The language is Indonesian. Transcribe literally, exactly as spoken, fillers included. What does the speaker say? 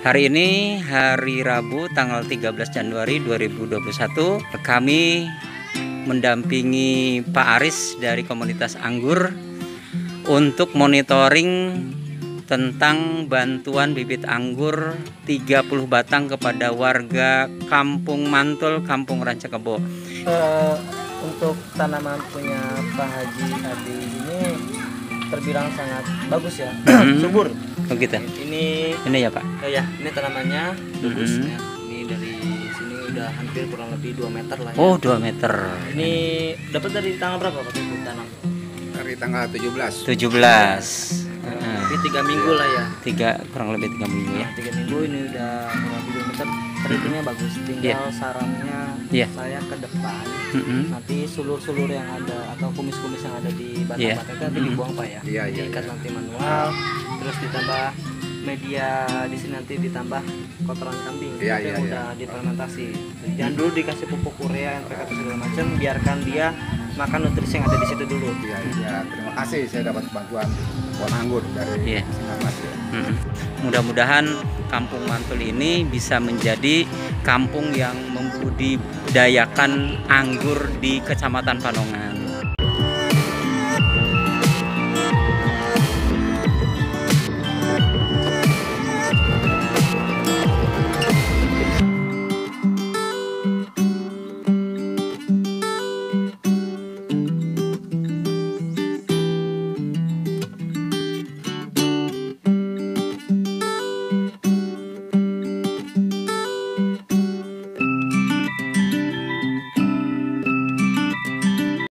Hari ini hari Rabu tanggal tiga belas Januari dua ribu dua puluh satu, kami mendampingi Pak Aris dari komunitas anggur untuk monitoring tentang bantuan bibit anggur tiga puluh batang kepada warga Kampung Mantul, Kampung Rancakebo. Uh, untuk tanaman punya Pak Haji Adi ini terbilang sangat bagus ya, subur. Oh gitu. Ini ini ya Pak. Uh, ya, ini tanamannya bagus mm-hmm. ya. Ini dari sini udah hampir kurang lebih dua meter lah ya. Oh, dua meter. Ini dapat dari tanggal berapa Pak Ibu tanam? Dari tanggal tujuh belas. tujuh belas. Ini tiga minggu lah ya. Tiga kurang lebih tiga minggu ya. Tiga minggu ini udah kurang lebih dua meter. Terhitungnya bagus. Tinggal yeah. sarannya yeah. saya ke depan. Mm-hmm. Nanti sulur-sulur yang ada atau kumis-kumis yang ada di batang-batang yeah. itu nanti dibuang Pak ya. Yeah, yeah, Diikat yeah. nanti manual. Terus ditambah media di sini, nanti ditambah kotoran kambing yeah, yang yeah, udah yeah. difermentasi. Jangan dulu dikasih pupuk urea, N P K atau segala macam, biarkan dia makan nutrisi yang ada di situ dulu. Iya, ya, terima kasih saya dapat bantuan pohon anggur dari yeah. Mas ya. Hmm. Mudah-mudahan Kampung Mantul ini bisa menjadi kampung yang membudidayakan anggur di Kecamatan Panongan.